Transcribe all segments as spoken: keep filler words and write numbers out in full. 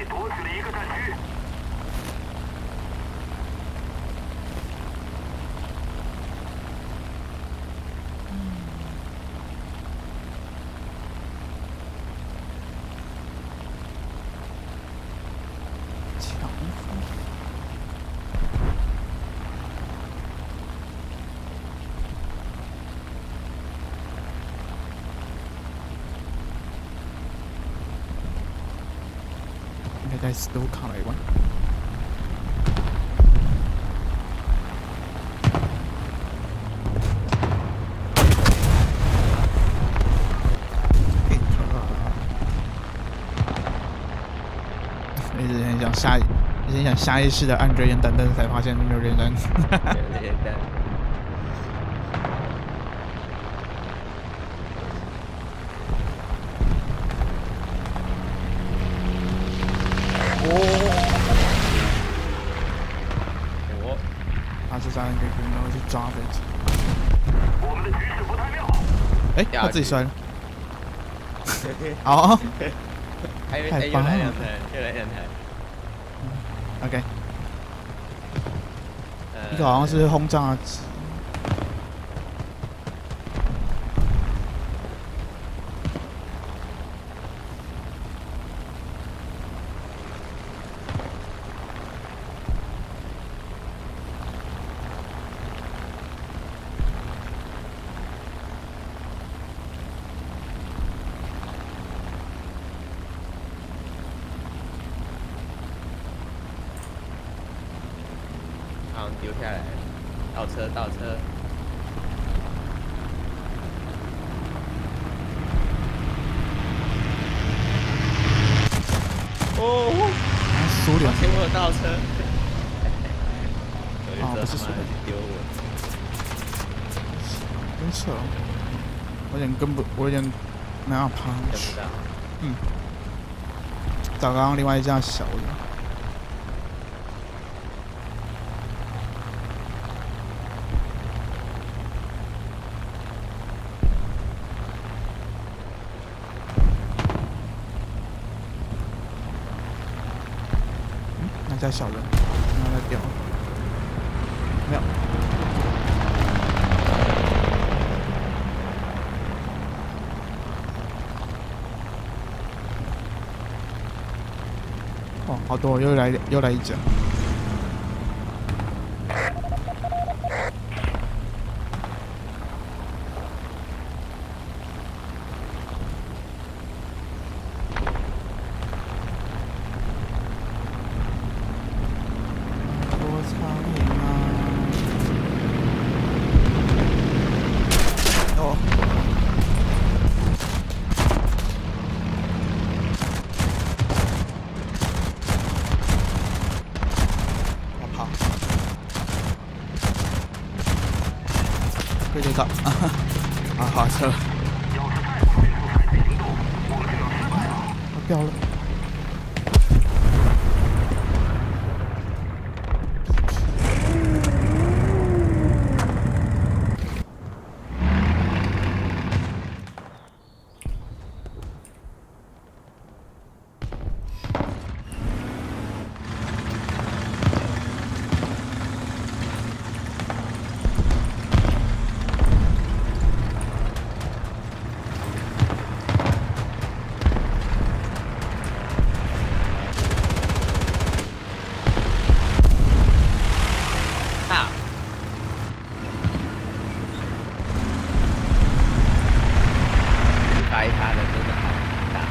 队夺取了一个战区。 强风。 应该在斯都卡了一关。一直很想下，一直很想下意识的按着烟弹，但是才发现没有烟弹。 没有烟弹。哦， 他是在那个然后去抓飞机。 我们的局势不太妙。 哎，他自己摔了。好。 还有太棒了！ 又来两台，又来两台。 OK。一个好像是轰炸机。 好，丢下来，倒车，倒车。哦， 输两前我有倒车。 啊，不是输的， 丢我。 真扯，我有点跟不，我有点没办法爬上去。嗯，找刚刚另外一架小的。 那家小人，然后在掉，没有。哦，好多，又来又来一家。对对靠，啊好车， 要是再不迅速采取行动，我们就要失败了。 它掉了。 掰他的真的好大，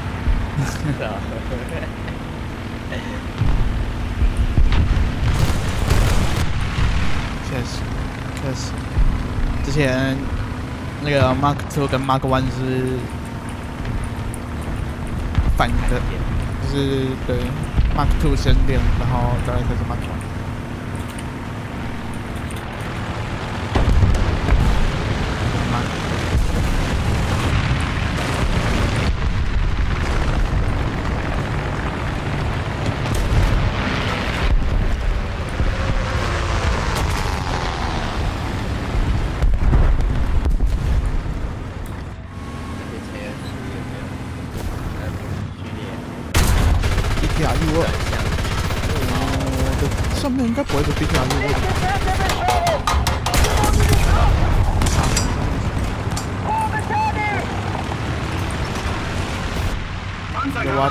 确实，确实，之前那个 Mark Two 跟 Mark One 是反的，就是对 Mark Two 先练，然后再来才是 Mark One。 一条路。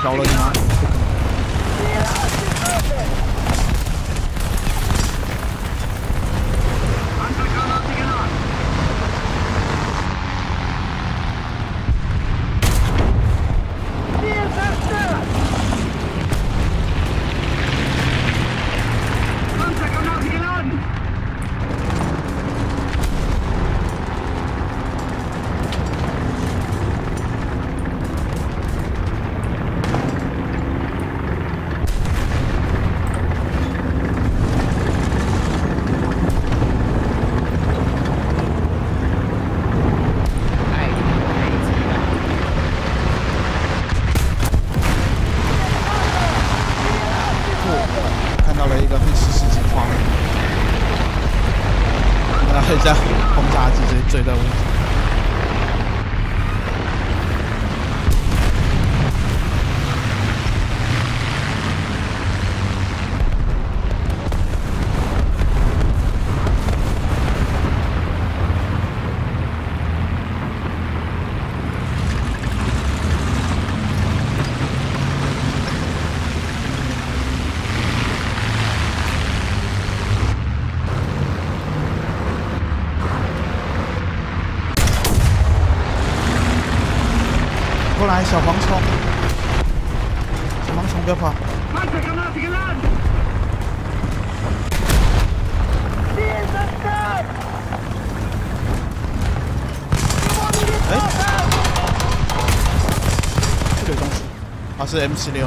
着了你吗？看到了一个很实时情况，然后在轰炸机这里追的我。过来，小蝗虫！小蝗虫，不要跑！哎，这个东西，啊，是 M 十六。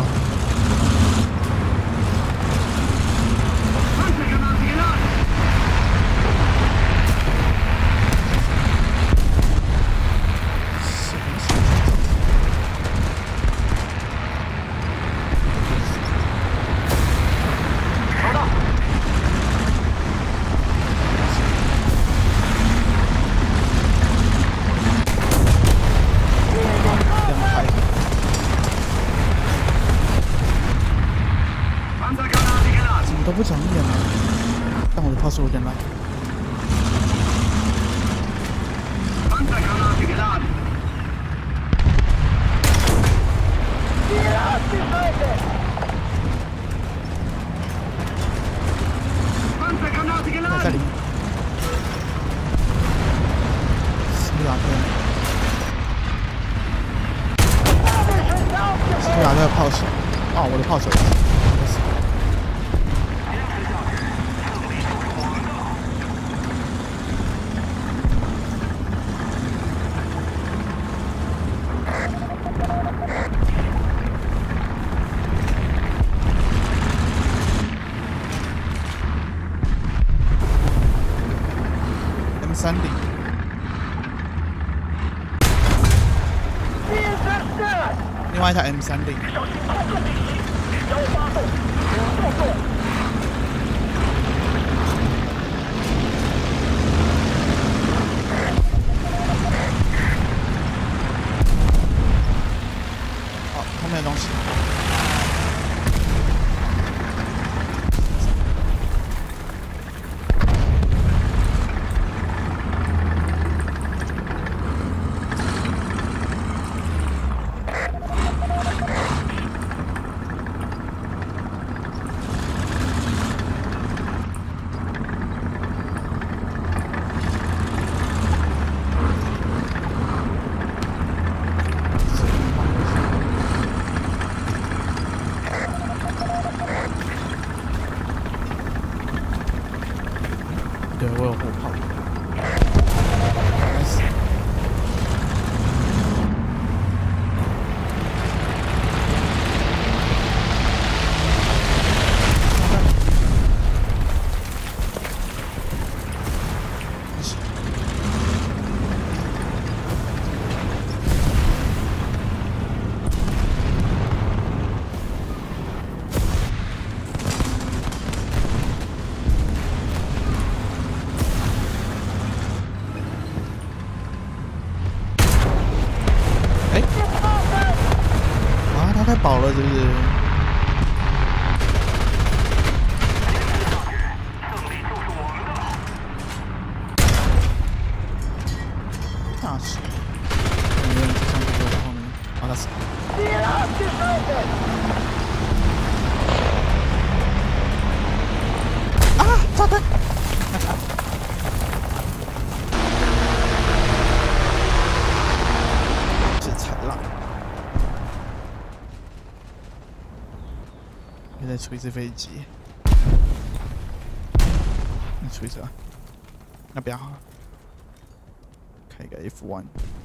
都不长眼了，但我的炮速有点慢。还在里面。斯图亚特，斯图亚特炮手，哦，我的炮手。三零，另外一台 M 三零。好，后面的东西。对，我有火炮。太饱了，是不是？那是，没有人上去就后面，好，他死。 出一只飞机。你出一只啊？那不要好了，开个 F 一。